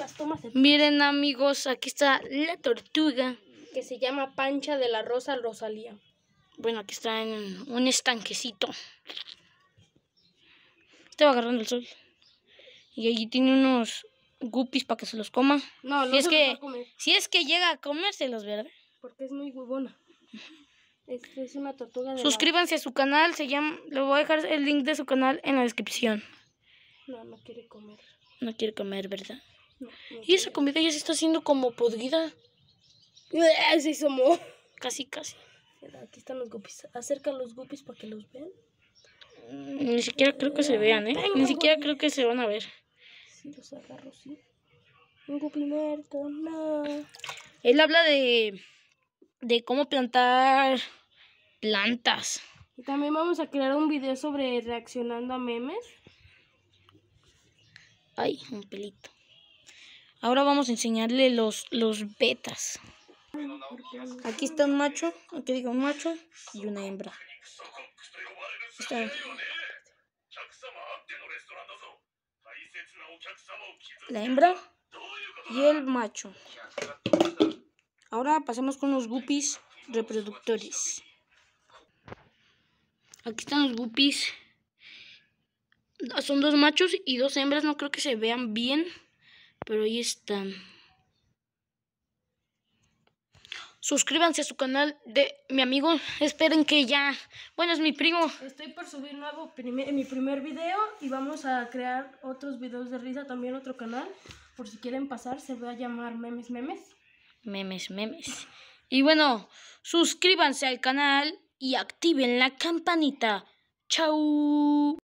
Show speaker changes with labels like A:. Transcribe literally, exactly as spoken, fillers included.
A: las tomas.
B: Miren, amigos, aquí está la tortuga.
A: Que se llama Pancha de la Rosa Rosalía.
B: Bueno, aquí está en un estanquecito. Estaba agarrando el sol. Y allí tiene unos guppies para que se los coma.
A: No, no
B: si es
A: se
B: que,
A: los va a comer.
B: Si es que llega a comérselos, ¿verdad?
A: Porque es muy huevona. Este es una tortuga de
B: Suscríbanse
A: la...
B: a su canal, se llama, le voy a dejar el link de su canal en la descripción.
A: No, no quiere comer.
B: No quiere comer, ¿verdad?
A: No, no
B: y
A: quiere.
B: esa comida ya se está haciendo como podrida.
A: Se hizo mo.
B: Casi, casi.
A: Mira, aquí están los guppies. Acerca los guppies para que los vean.
B: Ni siquiera creo que se vean, ¿eh? Ni siquiera creo que se van a ver.
A: Sí, los agarro, sí. Un guppy muerto, no.
B: Él habla de, de cómo plantar plantas.
A: Y también vamos a crear un video sobre reaccionando a memes.
B: Ay, un pelito. Ahora vamos a enseñarle los, los betas. Aquí está un macho, aquí digo un macho y una hembra. Está la hembra y el macho. Ahora pasemos con los guppies reproductores. Aquí están los guppies. Son dos machos y dos hembras. No creo que se vean bien, pero ahí están. Suscríbanse a su canal de mi amigo. Esperen que ya... Bueno, es mi primo.
A: Estoy por subir nuevo primer, mi primer video y vamos a crear otros videos de risa, también otro canal. Por si quieren pasar, se va a llamar Memes Memes.
B: Memes, memes. Y bueno, suscríbanse al canal y activen la campanita. Chau.